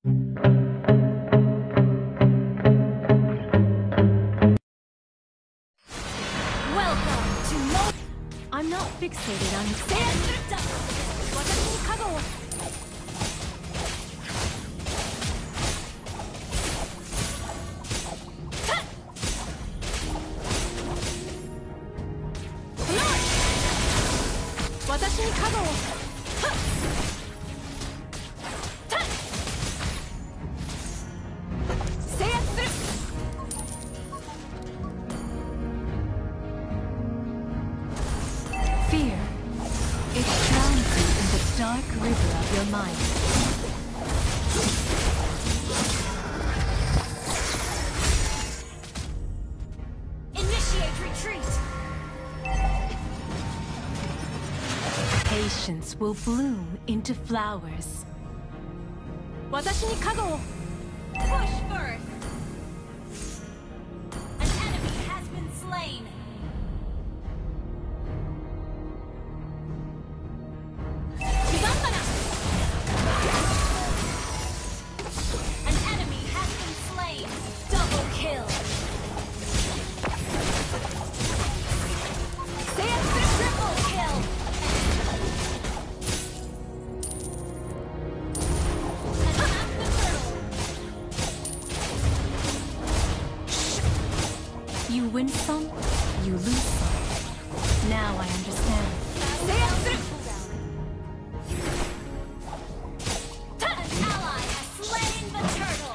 I'm not fixated on fear. It drowns you in the dark river of your mind. Initiate retreat! Patience will bloom into flowers. Push first! An enemy has been slain! An enemy has been slain! Double kill! Triple kill! Attack the turtle! You win some, you lose some. Now I understand. An ally has slain the turtle!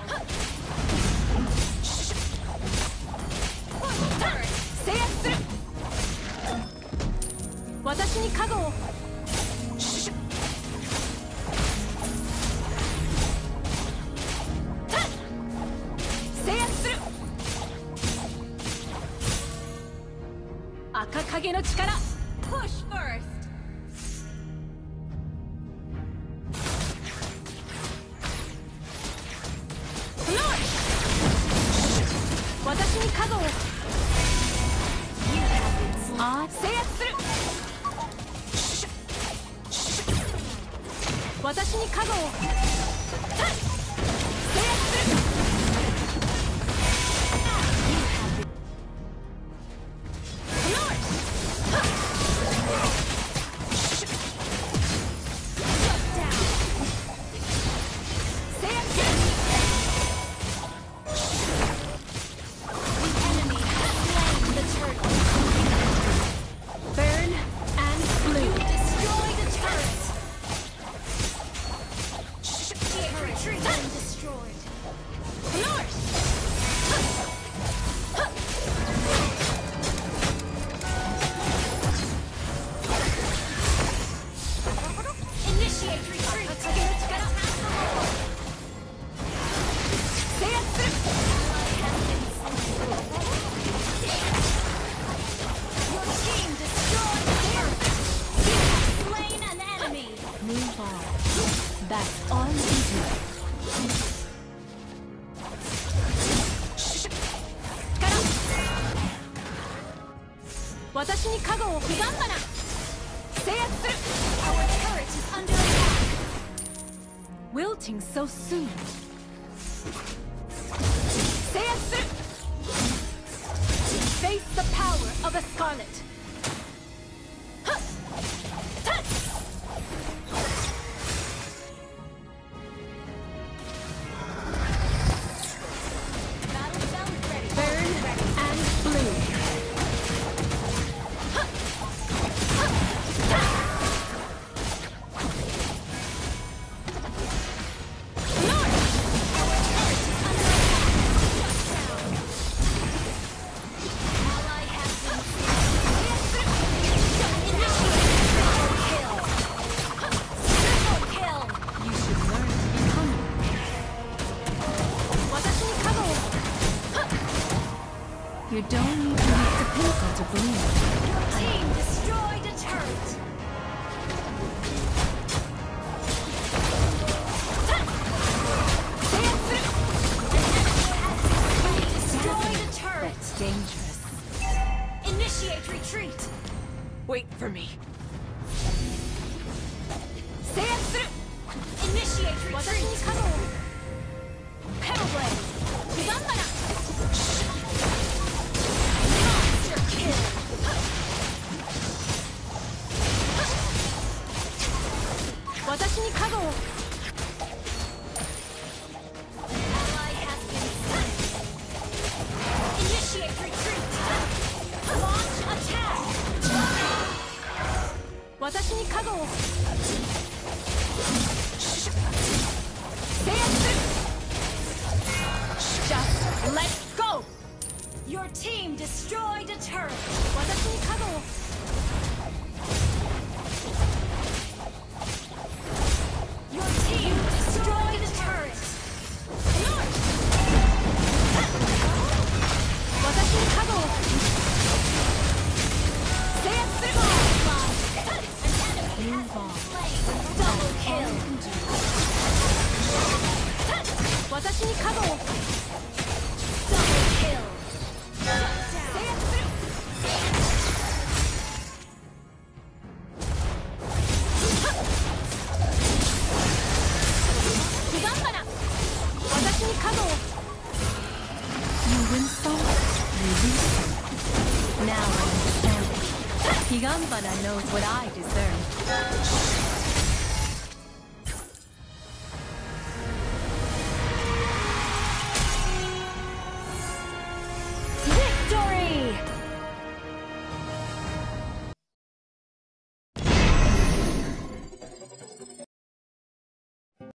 Push first! That's all you do. 私に加護をヒガンバナ制圧する Our turret is under attack Wilting so soon. 制圧する Face the power of a Scarlet. 私に加護を Ally has been slain. Initiate retreat. Launch attack. 私に加護を Just let's go! Your team destroyed a turret. 私に加護を Your team destroyed a turret. 私に加護を制圧する An enemy has been slain. Double kill. 私に加護を Double kill. 制圧する 彼岸花私に加護を You win some, you lose some. Now I understand it. 彼岸花 knows what I deserve.